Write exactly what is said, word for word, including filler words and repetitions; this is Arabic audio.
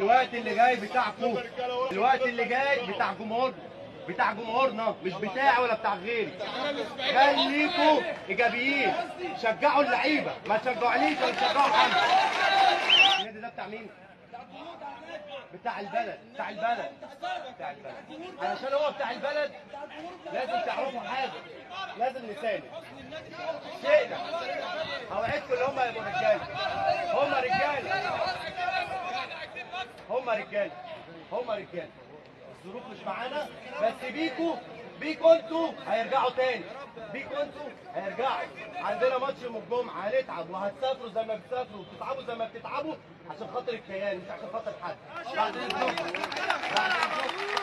الوقت اللي جاي بتاعكم، الوقت اللي جاي بتاع جمهورنا، بتاع جمهورنا مش بتاعي ولا بتاع غيري. خليكوا ايجابيين، شجعوا اللعيبه، ما تشجعونيش ولا تشجعوا حد. النادي ده بتاع مين؟ بتاع البلد، بتاع البلد، بتاع البلد. علشان هو بتاع البلد لازم تعرفوا حاجه، لازم نساند. شئنا اوعدكم ان هم يبقوا رجاله، هم رجاله، هم رجاله، هم رجاله. الظروف مش معانا، بس بيكوا بيكوا انتوا هيرجعوا تاني، بيكوا انتوا هيرجعوا. عندنا ماتش يوم الجمعه، هنتعب وهتسافروا زي ما بتسافروا وبتتعبوا زي ما بتتعبوا عشان خاطر الكيان، مش عشان خاطر حد. بعد اذنكم، بعد اذنكم.